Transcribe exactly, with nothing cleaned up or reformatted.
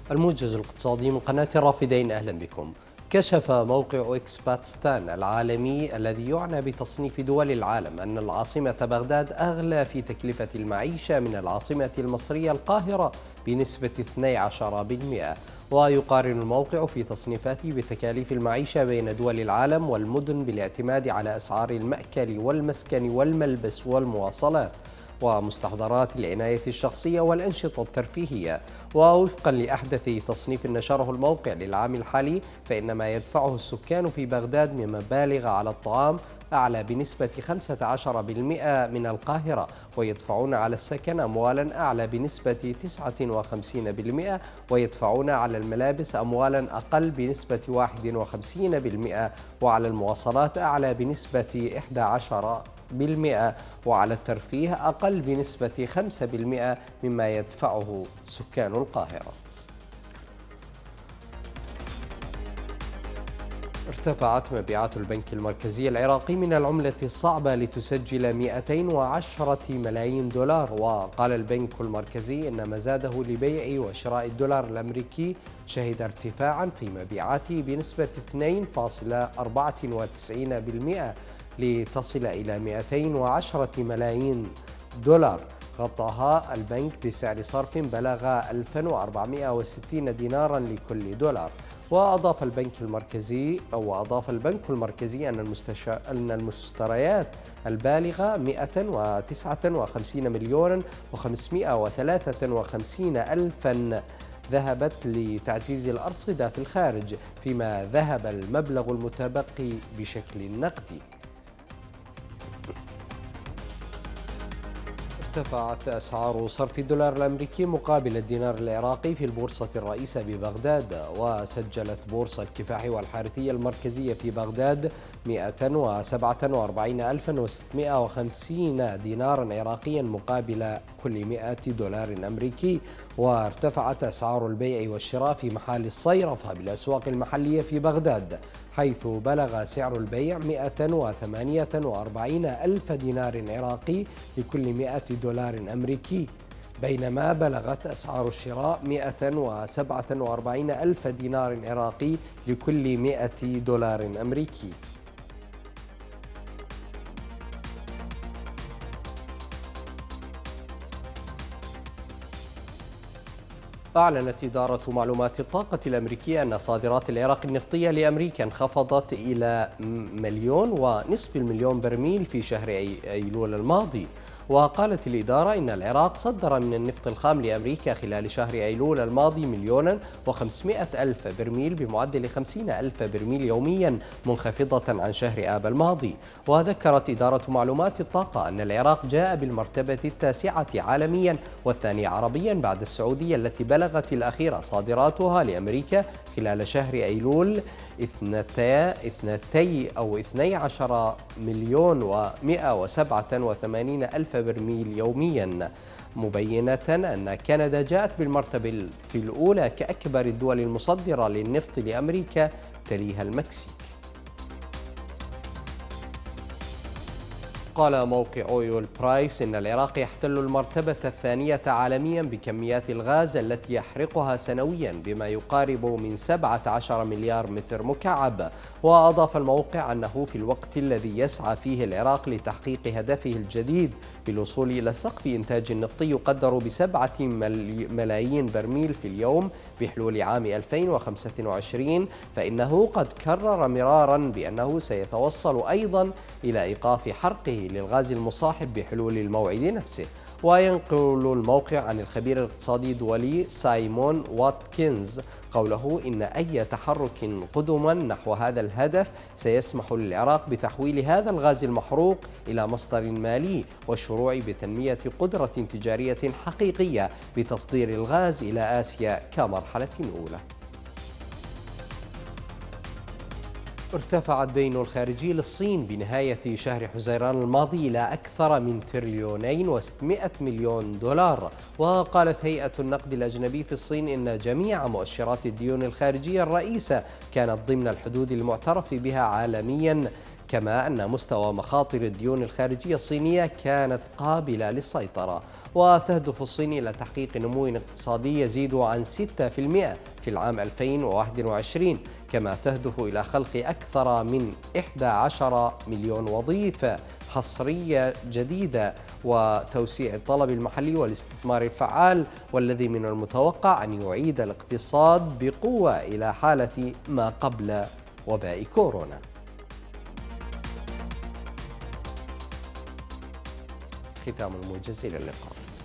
الموجز الاقتصادي من قناة الرافدين، أهلا بكم. كشف موقع إكسباتستان العالمي الذي يعنى بتصنيف دول العالم أن العاصمة بغداد أغلى في تكلفة المعيشة من العاصمة المصرية القاهرة بنسبة اثني عشر بالمئة. ويقارن الموقع في تصنيفاته بتكاليف المعيشة بين دول العالم والمدن بالاعتماد على أسعار المأكل والمسكن والملبس والمواصلات ومستحضرات العناية الشخصية والأنشطة الترفيهية. ووفقا لأحدث تصنيف نشره الموقع للعام الحالي، فإن ما يدفعه السكان في بغداد من مبالغ على الطعام أعلى بنسبة خمسة عشر بالمئة من القاهرة، ويدفعون على السكن أموالا أعلى بنسبة تسعة وخمسين بالمئة، ويدفعون على الملابس أموالا أقل بنسبة واحد وخمسين بالمئة، وعلى المواصلات أعلى بنسبة إحدى عشرة بالمئة، وعلى الترفيه أقل بنسبة خمسة بالمئة مما يدفعه سكان القاهرة. ارتفعت مبيعات البنك المركزي العراقي من العملة الصعبة لتسجل مئتين وعشرة ملايين دولار. وقال البنك المركزي إن مزاده لبيع وشراء الدولار الأمريكي شهد ارتفاعا في مبيعاته بنسبة اثنين فاصلة أربعة وتسعين بالمئة لتصل إلى مئتين وعشرة ملايين دولار، غطاها البنك بسعر صرف بلغ ألف وأربعمئة وستين دينارا لكل دولار. وأضاف البنك المركزي أو أضاف البنك المركزي أن المستش... أن المشتريات البالغة مئة وتسعة وخمسين مليون وخمسمئة وثلاثة وخمسين ألفا ذهبت لتعزيز الأرصدة في الخارج، فيما ذهب المبلغ المتبقي بشكل نقدي. ارتفعت أسعار صرف الدولار الأمريكي مقابل الدينار العراقي في البورصة الرئيسة ببغداد. وسجلت بورصة الكفاح والحارثية المركزية في بغداد مئة وسبعة وأربعين ألفا وستمئة وخمسين دينارا عراقيا مقابل كل مئة دولار أمريكي. وارتفعت أسعار البيع والشراء في محال الصيرفة بالأسواق المحلية في بغداد، حيث بلغ سعر البيع مئة وثمانية وأربعين ألف دينار عراقي لكل مئة دولار أمريكي، بينما بلغت أسعار الشراء مئة وسبعة وأربعين ألف دينار عراقي لكل مئة دولار أمريكي. أعلنت إدارة معلومات الطاقة الأمريكية أن صادرات العراق النفطية لأمريكا انخفضت إلى مليون ونصف المليون برميل في شهر أيلول الماضي. وقالت الإدارة إن العراق صدر من النفط الخام لأمريكا خلال شهر أيلول الماضي مليونا وخمسمئة ألف برميل بمعدل خمسين ألف برميل يوميا، منخفضة عن شهر آب الماضي. وذكرت إدارة معلومات الطاقة أن العراق جاء بالمرتبة التاسعة عالميا والثانية عربيا بعد السعودية، التي بلغت الأخيرة صادراتها لأمريكا خلال شهر أيلول اثنتي أو اثني عشر مليون ومئة وسبعة وثمانين ألف برميل يوميا، مبينة أن كندا جاءت بالمرتبة الأولى كأكبر الدول المصدرة للنفط لأمريكا، تليها المكسيك. قال موقع أويل برايس إن العراق يحتل المرتبة الثانية عالميا بكميات الغاز التي يحرقها سنويا بما يقارب من سبعة عشر مليار متر مكعب. وأضاف الموقع أنه في الوقت الذي يسعى فيه العراق لتحقيق هدفه الجديد بالوصول إلى سقف إنتاج نفطي يقدر بسبعة ملايين برميل في اليوم بحلول عام ألفين وخمسة وعشرين، فإنه قد كرر مرارا بأنه سيتوصل أيضا إلى إيقاف حرقه للغاز المصاحب بحلول الموعد نفسه. وينقل الموقع عن الخبير الاقتصادي الدولي سايمون واتكنز قوله إن أي تحرك قدما نحو هذا الهدف سيسمح للعراق بتحويل هذا الغاز المحروق إلى مصدر مالي والشروع بتنمية قدرة تجارية حقيقية بتصدير الغاز إلى آسيا كمرحلة أولى. ارتفع الدين الخارجي للصين بنهاية شهر حزيران الماضي إلى أكثر من تريليونين وستمئة مليون دولار. وقالت هيئة النقد الأجنبي في الصين إن جميع مؤشرات الديون الخارجية الرئيسة كانت ضمن الحدود المعترف بها عالميا كما أن مستوى مخاطر الديون الخارجية الصينية كانت قابلة للسيطرة، وتهدف الصين إلى تحقيق نمو اقتصادي يزيد عن ستة بالمئة في العام ألفين وواحد وعشرين، كما تهدف إلى خلق أكثر من إحدى عشرة مليون وظيفة حصرية جديدة وتوسيع الطلب المحلي والاستثمار الفعال، والذي من المتوقع أن يعيد الاقتصاد بقوة إلى حالة ما قبل وباء كورونا. ختام الموجز، إلى اللقاء.